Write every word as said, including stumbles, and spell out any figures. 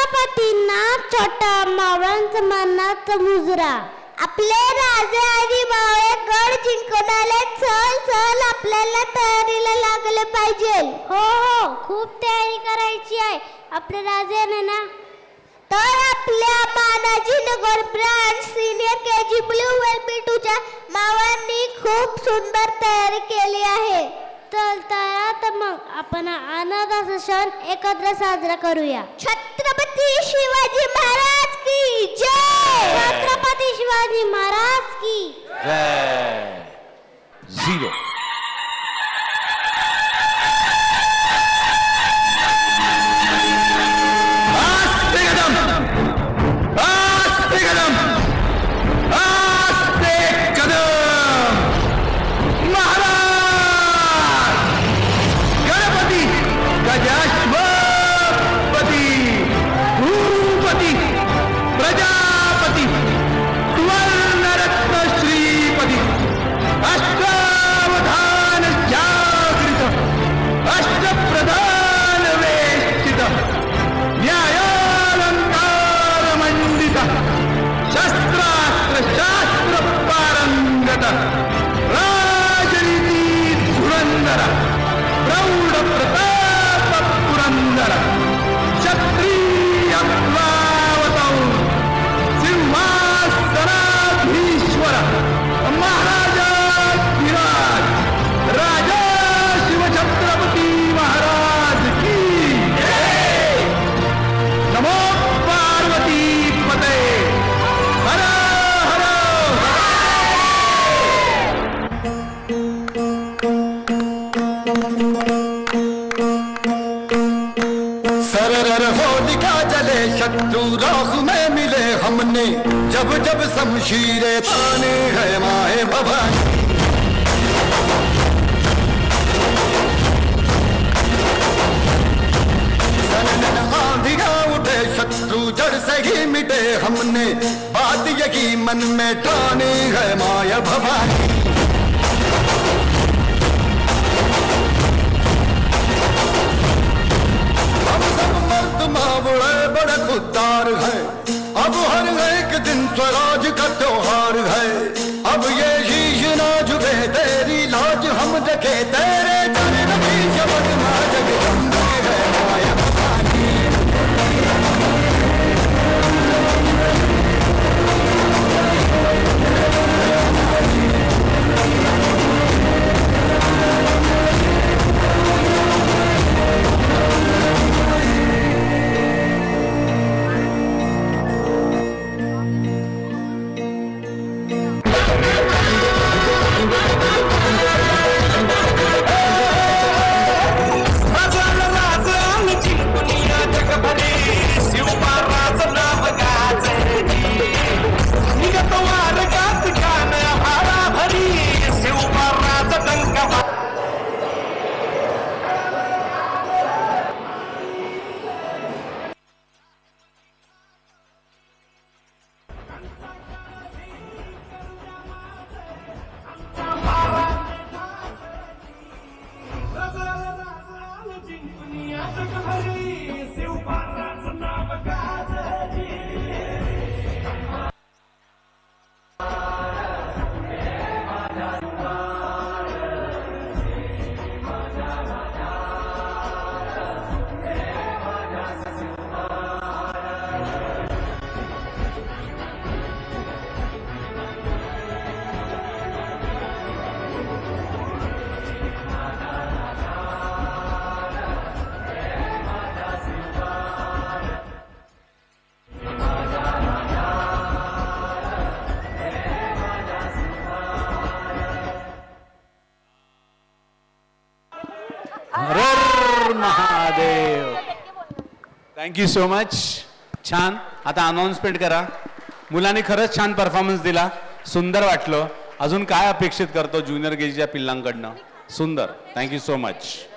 छत्रपतींना छोटा मावळांचा मनाचा मुजरा. आपले राजे आणि मावळे गड जिंकून आले. चल चल आपल्याला तयारीला लागले पाहिजे. हो हो खूप तयारी करायची आहे आपल्या राजाने ना. तर आपल्या मानाजी नगर ब्रांच सिनियर के जी ब्लू वेलपीटूच्या मावळांनी खूप सुंदर तयारी केली आहे. चल तर मग आपण आनंदाचा क्षण एकत्र साजरा करूया. छत्रपती शिवाजी महाराज की जय. छत्रपती शिवाजी महाराज की जय. झिरो. जब जब शमशीरे ताने है माए भवानी. सनन आंधिया उठे शत्रु जड़ से ही मिटे. हमने बात यही मन में ठानी है माया भवानी. हम सब मर्द मावड़े बड़े खुददार हैं. अब हर एक दिन स्वराज का त्योहार है. अब ये शीश नाज बे तेरी लाज हम रखे तेरे चरण की शबद मां जगदम्बे है माया Bhavani. Thank you so much. छान. आता अनाउन्समेंट करा. मुलांनी खरंच छान परफॉर्मन्स दिला. सुंदर वाटलं. अजून काय अपेक्षित करतो ज्युनियर केजीच्या पिल्लांकडनं. सुंदर. Thank you so much.